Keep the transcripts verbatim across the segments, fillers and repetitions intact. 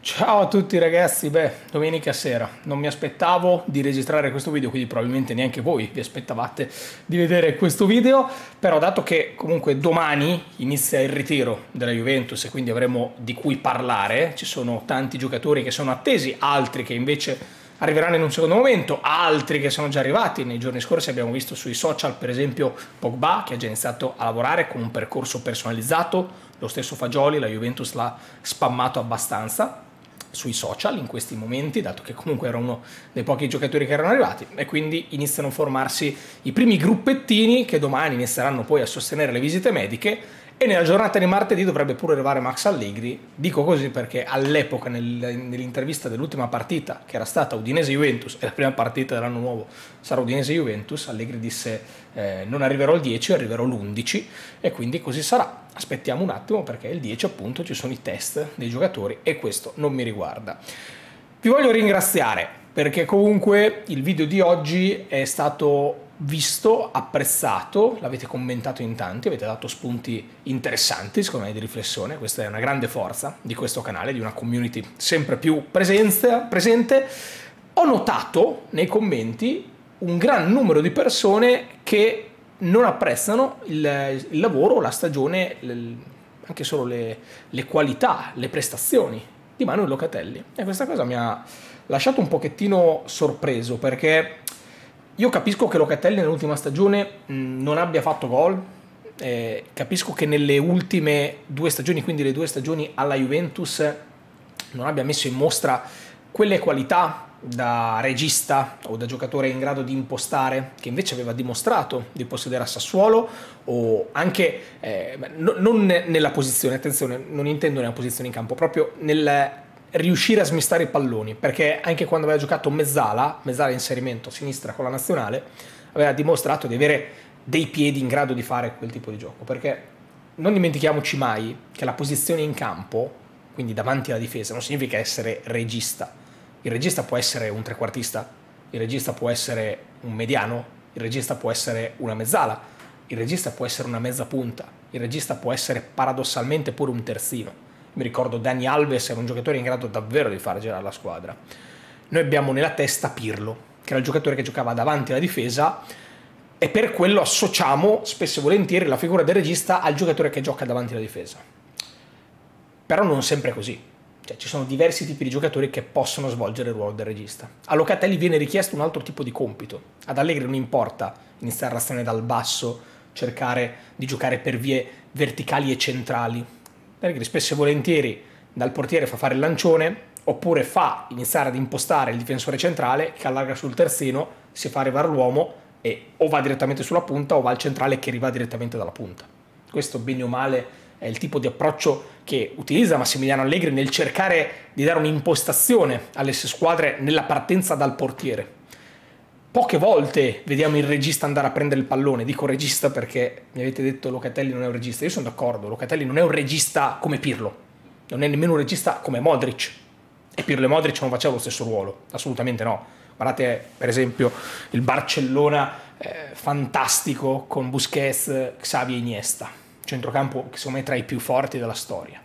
Ciao a tutti ragazzi, beh, domenica sera, non mi aspettavo di registrare questo video, quindi probabilmente neanche voi vi aspettavate di vedere questo video, però dato che comunque domani inizia il ritiro della Juventus e quindi avremo di cui parlare, ci sono tanti giocatori che sono attesi, altri che invece arriveranno in un secondo momento, altri che sono già arrivati. Nei giorni scorsi abbiamo visto sui social per esempio Pogba che ha già iniziato a lavorare con un percorso personalizzato, lo stesso Fagioli, la Juventus l'ha spammato abbastanza sui social in questi momenti, dato che comunque era uno dei pochi giocatori che erano arrivati, e quindi iniziano a formarsi i primi gruppettini che domani inizieranno poi a sostenere le visite mediche, e nella giornata di martedì dovrebbe pure arrivare Max Allegri. Dico così perché all'epoca nel, nell'intervista dell'ultima partita, che era stata Udinese-Juventus, e la prima partita dell'anno nuovo sarà Udinese-Juventus, Allegri disse eh, non arriverò il dieci, arriverò l'undici, e quindi così sarà. Aspettiamo un attimo perché il dieci appunto ci sono i test dei giocatori e questo non mi riguarda. Vi voglio ringraziare perché comunque il video di oggi è stato visto, apprezzato, l'avete commentato in tanti, avete dato spunti interessanti secondo me di riflessione. Questa è una grande forza di questo canale, di una community sempre più presenza, presente. Ho notato nei commenti un gran numero di persone che non apprezzano il, il lavoro, la stagione, le, anche solo le, le qualità, le prestazioni di Manuel Locatelli, e questa cosa mi ha lasciato un pochettino sorpreso, perché io capisco che Locatelli nell'ultima stagione mh, non abbia fatto gol, eh, capisco che nelle ultime due stagioni, quindi le due stagioni alla Juventus, non abbia messo in mostra quelle qualità da regista o da giocatore in grado di impostare che invece aveva dimostrato di possedere a Sassuolo, o anche eh, no, non nella posizione, attenzione, non intendo nella posizione in campo, proprio nel riuscire a smistare i palloni, perché anche quando aveva giocato mezzala, mezzala inserimento a sinistra con la nazionale, aveva dimostrato di avere dei piedi in grado di fare quel tipo di gioco, perché non dimentichiamoci mai che la posizione in campo, quindi davanti alla difesa, non significa essere regista. Il regista può essere un trequartista, il regista può essere un mediano, il regista può essere una mezzala, il regista può essere una mezza punta, il regista può essere paradossalmente pure un terzino. Mi ricordo Dani Alves era un giocatore in grado davvero di far girare la squadra. Noi abbiamo nella testa Pirlo, che era il giocatore che giocava davanti alla difesa, e per quello associamo spesso e volentieri la figura del regista al giocatore che gioca davanti alla difesa. Però non sempre è così. Cioè, ci sono diversi tipi di giocatori che possono svolgere il ruolo del regista. A Locatelli viene richiesto un altro tipo di compito. Ad Allegri non importa iniziare l'azione dal basso, cercare di giocare per vie verticali e centrali. Allegri spesso e volentieri dal portiere fa fare il lancione, oppure fa iniziare ad impostare il difensore centrale che allarga sul terzino, si fa arrivare l'uomo e o va direttamente sulla punta o va al centrale che arriva direttamente dalla punta. Questo bene o male è il tipo di approccio che utilizza Massimiliano Allegri nel cercare di dare un'impostazione alle sue squadre nella partenza dal portiere. Poche volte vediamo il regista andare a prendere il pallone. Dico regista perché mi avete detto Locatelli non è un regista. Io sono d'accordo, Locatelli non è un regista come Pirlo, non è nemmeno un regista come Modric, e Pirlo e Modric non facevano lo stesso ruolo, assolutamente no. Guardate per esempio il Barcellona eh, fantastico con Busquets, Xavi e Iniesta, centrocampo che secondo me è tra i più forti della storia.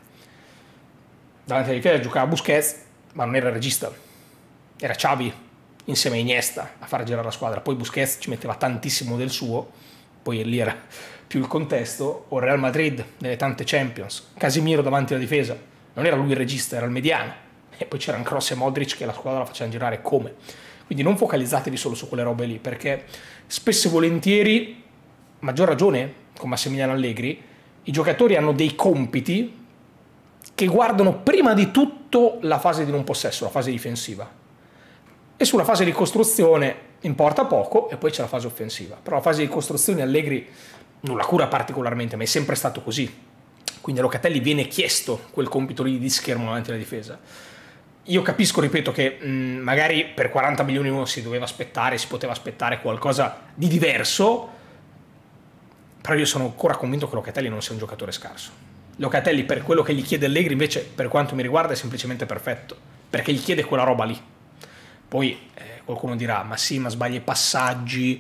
Davanti alla difesa giocava Busquets, ma non era il regista, era Xavi insieme a Iniesta a far girare la squadra. Poi Busquets ci metteva tantissimo del suo, poi lì era più il contesto. O Real Madrid nelle tante Champions, Casemiro davanti alla difesa, non era lui il regista, era il mediano, e poi c'erano Kroos e Modric che la squadra la facevano girare come. Quindi non focalizzatevi solo su quelle robe lì, perché spesso e volentieri, maggior ragione con Massimiliano Allegri, i giocatori hanno dei compiti che guardano prima di tutto la fase di non possesso, la fase difensiva, e sulla fase di costruzione importa poco, e poi c'è la fase offensiva. Però la fase di costruzione Allegri non la cura particolarmente, ma è sempre stato così. Quindi a Locatelli viene chiesto quel compito lì di schermo davanti alla difesa. Io capisco, ripeto, che mh, magari per quaranta milioni uno si doveva aspettare, si poteva aspettare qualcosa di diverso, però io sono ancora convinto che Locatelli non sia un giocatore scarso. Locatelli, per quello che gli chiede Allegri, invece, per quanto mi riguarda, è semplicemente perfetto, perché gli chiede quella roba lì. Poi eh, qualcuno dirà, ma sì, ma sbaglia i passaggi,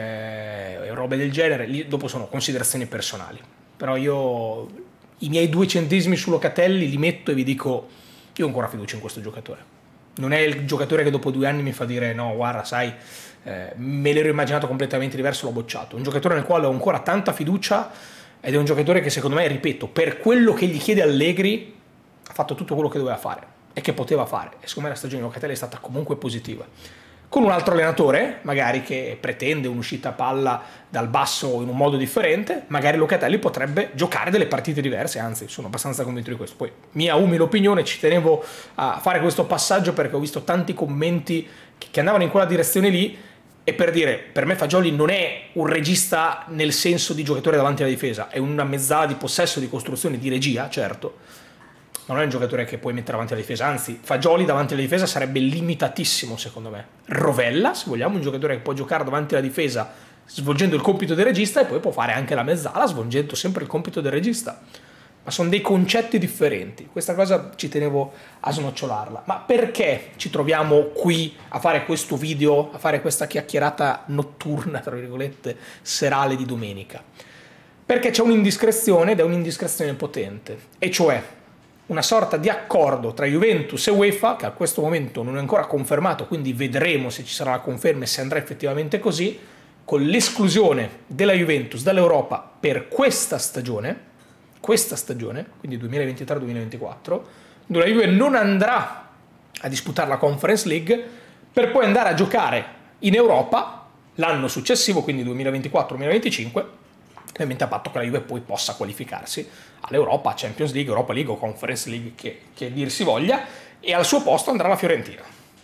eh, robe del genere, lì dopo sono considerazioni personali. Però io i miei due centesimi su Locatelli li metto e vi dico, io ho ancora fiducia in questo giocatore. Non è il giocatore che dopo due anni mi fa dire no, guarda, sai, eh, me l'ero immaginato completamente diverso, l'ho bocciato. È un giocatore nel quale ho ancora tanta fiducia ed è un giocatore che secondo me, ripeto, per quello che gli chiede Allegri, ha fatto tutto quello che doveva fare e che poteva fare. E secondo me la stagione di Locatelli è stata comunque positiva. Con un altro allenatore, magari che pretende un'uscita a palla dal basso in un modo differente, magari Locatelli potrebbe giocare delle partite diverse, anzi sono abbastanza convinto di questo. Poi, mia umile opinione, ci tenevo a fare questo passaggio perché ho visto tanti commenti che andavano in quella direzione lì, e per dire, per me Fagioli non è un regista nel senso di giocatore davanti alla difesa, è una mezzala di possesso, di costruzione, di regia, certo, non è un giocatore che puoi mettere davanti alla difesa, anzi Fagioli davanti alla difesa sarebbe limitatissimo secondo me. Rovella, se vogliamo, un giocatore che può giocare davanti alla difesa svolgendo il compito del regista e poi può fare anche la mezzala svolgendo sempre il compito del regista, ma sono dei concetti differenti. Questa cosa ci tenevo a snocciolarla. Ma perché ci troviamo qui a fare questo video, a fare questa chiacchierata notturna, tra virgolette, serale di domenica? Perché c'è un'indiscrezione ed è un'indiscrezione potente, e cioè una sorta di accordo tra Juventus e UEFA, che a questo momento non è ancora confermato, quindi vedremo se ci sarà la conferma e se andrà effettivamente così, con l'esclusione della Juventus dall'Europa per questa stagione, questa stagione, quindi duemilaventitré duemilaventiquattro, dove la Juve non andrà a disputare la Conference League per poi andare a giocare in Europa l'anno successivo, quindi duemilaventiquattro duemilaventicinque, ovviamente a patto che la Juve poi possa qualificarsi all'Europa, Champions League, Europa League o Conference League, che, che dir si voglia, e al suo posto andrà la Fiorentina.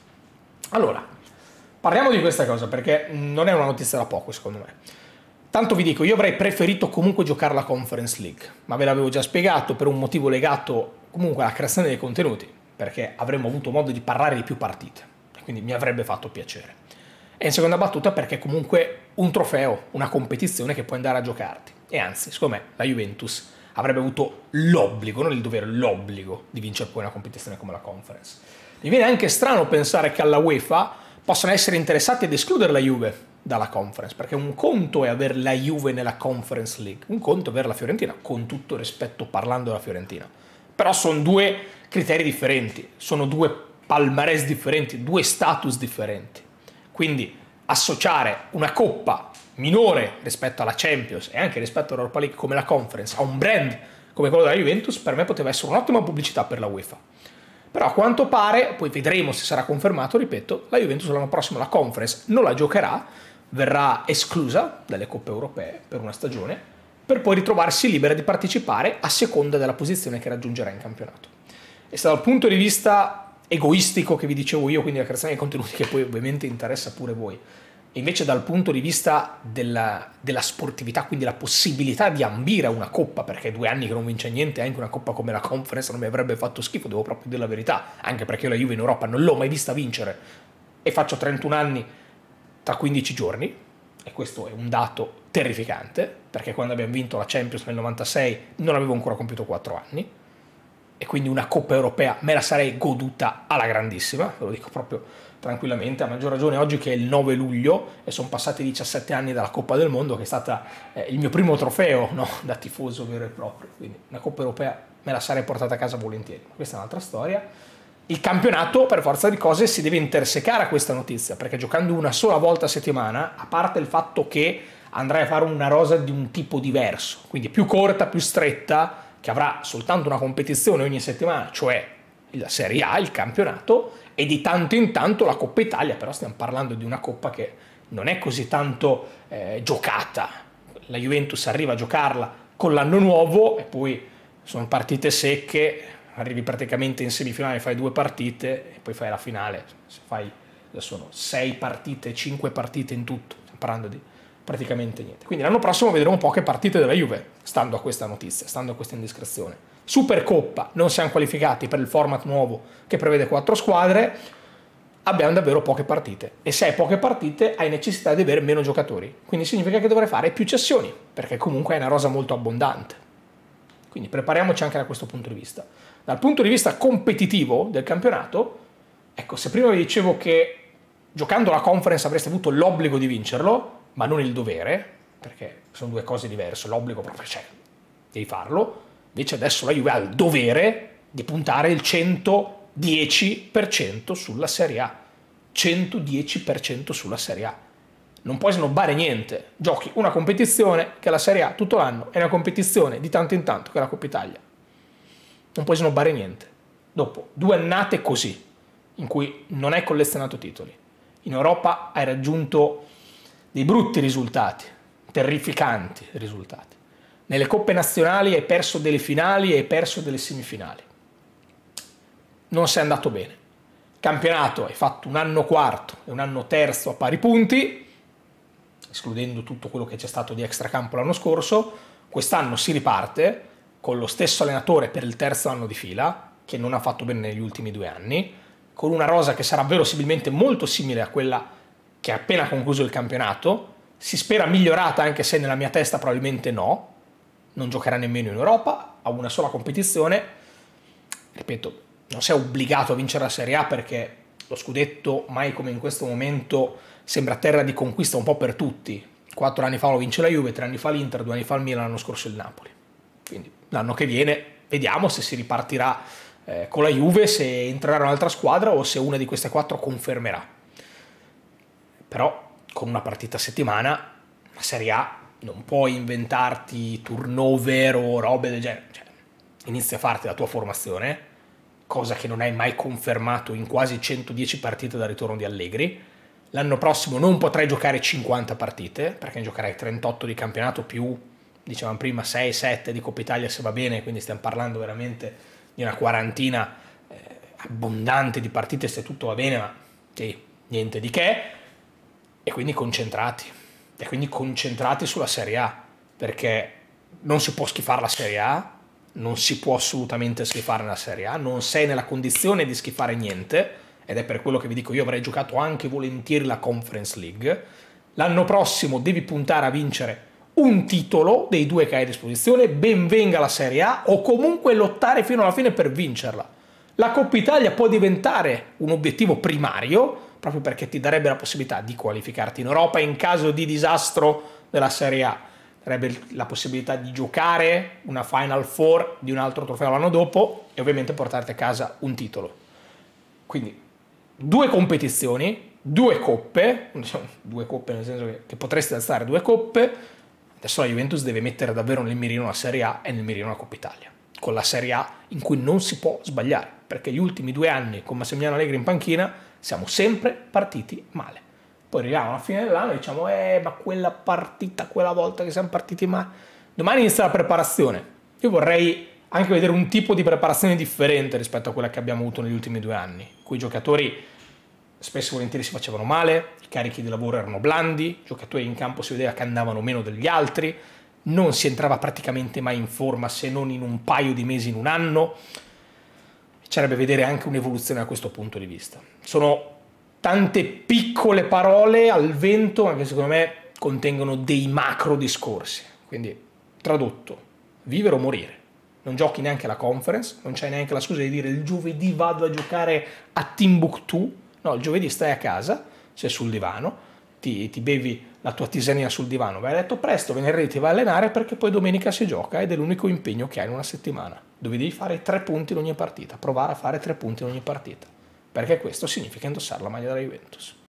Allora, parliamo di questa cosa perché non è una notizia da poco secondo me. Tanto vi dico, io avrei preferito comunque giocare la Conference League, ma ve l'avevo già spiegato, per un motivo legato comunque alla creazione dei contenuti, perché avremmo avuto modo di parlare di più partite, quindi mi avrebbe fatto piacere. E in seconda battuta perché comunque un trofeo, una competizione che puoi andare a giocarti. E anzi, secondo me, la Juventus avrebbe avuto l'obbligo, non il dovere, l'obbligo di vincere poi una competizione come la Conference. Mi viene anche strano pensare che alla UEFA possano essere interessati ad escludere la Juve dalla Conference, perché un conto è avere la Juve nella Conference League, un conto è avere la Fiorentina, con tutto rispetto parlando della Fiorentina. Però sono due criteri differenti, sono due palmarès differenti, due status differenti. Quindi associare una coppa minore rispetto alla Champions e anche rispetto all'Europa League come la Conference a un brand come quello della Juventus per me poteva essere un'ottima pubblicità per la UEFA. Però a quanto pare, poi vedremo se sarà confermato, ripeto, la Juventus l'anno prossimo la Conference non la giocherà, verrà esclusa dalle coppe europee per una stagione, per poi ritrovarsi libera di partecipare a seconda della posizione che raggiungerà in campionato. E se dal punto di vista egoistico che vi dicevo io, quindi la creazione dei contenuti che poi ovviamente interessa pure voi, e invece dal punto di vista della, della sportività, quindi la possibilità di ambire a una coppa, perché due anni che non vince niente, anche una coppa come la Conference non mi avrebbe fatto schifo, devo proprio dire la verità, anche perché la Juve in Europa non l'ho mai vista vincere e faccio trentuno anni tra quindici giorni, e questo è un dato terrificante, perché quando abbiamo vinto la Champions nel novantasei non avevo ancora compiuto quattro anni, e quindi una Coppa Europea me la sarei goduta alla grandissima, ve lo dico proprio tranquillamente, a maggior ragione oggi che è il nove luglio e sono passati diciassette anni dalla Coppa del Mondo, che è stata eh, il mio primo trofeo, no? Da tifoso vero e proprio, quindi una Coppa Europea me la sarei portata a casa volentieri. Questa è un'altra storia. Il campionato, per forza di cose, si deve intersecare a questa notizia, perché giocando una sola volta a settimana, a parte il fatto che andrai a fare una rosa di un tipo diverso, quindi più corta, più stretta, che avrà soltanto una competizione ogni settimana, cioè la Serie A, il campionato, e di tanto in tanto la Coppa Italia, però stiamo parlando di una Coppa che non è così tanto eh, giocata. La Juventus arriva a giocarla con l'anno nuovo e poi sono partite secche, arrivi praticamente in semifinale, fai due partite e poi fai la finale. Se fai, sono sei partite, cinque partite in tutto, stiamo parlando di praticamente niente. Quindi l'anno prossimo vedremo poche partite della Juve, stando a questa notizia, stando a questa indiscrezione. Supercoppa, non siamo qualificati per il format nuovo che prevede quattro squadre, abbiamo davvero poche partite. E se hai poche partite hai necessità di avere meno giocatori. Quindi significa che dovrai fare più cessioni, perché comunque è una rosa molto abbondante. Quindi prepariamoci anche da questo punto di vista. Dal punto di vista competitivo del campionato, ecco, se prima vi dicevo che giocando la Conference avreste avuto l'obbligo di vincerlo, ma non il dovere, perché sono due cose diverse, l'obbligo proprio c'è, devi farlo, invece adesso la Juve ha il dovere di puntare il cento dieci per cento sulla Serie A, centodieci per cento sulla Serie A. Non puoi snobbare niente, giochi una competizione che è la Serie A tutto l'anno e una competizione di tanto in tanto che è la Coppa Italia. Non puoi snobbare niente. Dopo due annate così, in cui non hai collezionato titoli, in Europa hai raggiunto dei brutti risultati, terrificanti risultati. Nelle coppe nazionali hai perso delle finali e hai perso delle semifinali. Non sei andato bene. Campionato hai fatto un anno quarto e un anno terzo a pari punti, escludendo tutto quello che c'è stato di extracampo l'anno scorso. Quest'anno si riparte con lo stesso allenatore per il terzo anno di fila, che non ha fatto bene negli ultimi due anni, con una rosa che sarà verosimilmente molto simile a quella che ha appena concluso il campionato. Si spera migliorata, anche se nella mia testa probabilmente no. Non giocherà nemmeno in Europa, ha una sola competizione. Ripeto, non sei obbligato a vincere la Serie A, perché lo scudetto, mai come in questo momento, sembra terra di conquista un po' per tutti. Quattro anni fa lo vince la Juve, tre anni fa l'Inter, due anni fa il Milan, l'anno scorso il Napoli. Quindi l'anno che viene vediamo se si ripartirà eh, con la Juve, se entrerà un'altra squadra o se una di queste quattro confermerà. Però con una partita a settimana, la Serie A, non puoi inventarti turnover o robe del genere. Cioè, inizi a farti la tua formazione, cosa che non hai mai confermato in quasi centodieci partite dal ritorno di Allegri. L'anno prossimo non potrai giocare cinquanta partite, perché ne giocherai trentotto di campionato più, dicevamo prima, sei sette di Coppa Italia se va bene, quindi stiamo parlando veramente di una quarantina eh, abbondante di partite se tutto va bene, ma sì, niente di che. E quindi concentrati, e quindi concentrati sulla Serie A, perché non si può schifare la Serie A, non si può assolutamente schifare la Serie A, non sei nella condizione di schifare niente, ed è per quello che vi dico, io avrei giocato anche volentieri la Conference League. L'anno prossimo devi puntare a vincere un titolo dei due che hai a disposizione, ben venga la Serie A, o comunque lottare fino alla fine per vincerla. La Coppa Italia può diventare un obiettivo primario, proprio perché ti darebbe la possibilità di qualificarti in Europa in caso di disastro della Serie A. Darebbe la possibilità di giocare una Final Four di un altro trofeo l'anno dopo e ovviamente portarti a casa un titolo. Quindi due competizioni, due coppe, due coppe nel senso che, che potresti alzare due coppe. Adesso la Juventus deve mettere davvero nel mirino la Serie A e nel mirino la Coppa Italia, con la Serie A in cui non si può sbagliare, perché gli ultimi due anni con Massimiliano Allegri in panchina siamo sempre partiti male. Poi arriviamo alla fine dell'anno e diciamo eh ma quella partita, quella volta che siamo partiti male. Domani inizia la preparazione. Io vorrei anche vedere un tipo di preparazione differente rispetto a quella che abbiamo avuto negli ultimi due anni, in cui i giocatori spesso e volentieri si facevano male, i carichi di lavoro erano blandi, i giocatori in campo si vedeva che andavano meno degli altri, non si entrava praticamente mai in forma se non in un paio di mesi in un anno. C'errebbe vedere anche un'evoluzione da questo punto di vista. Sono tante piccole parole al vento, ma che secondo me contengono dei macro discorsi. Quindi, tradotto, vivere o morire. Non giochi neanche la Conference, non c'hai neanche la scusa di dire il giovedì vado a giocare a Timbuktu. No, il giovedì stai a casa, sei sul divano, ti, ti bevi la tua tisanina sul divano, vai a letto presto, venerdì ti vai a allenare perché poi domenica si gioca ed è l'unico impegno che hai in una settimana, dove devi fare tre punti in ogni partita, provare a fare tre punti in ogni partita, perché questo significa indossare la maglia della Juventus.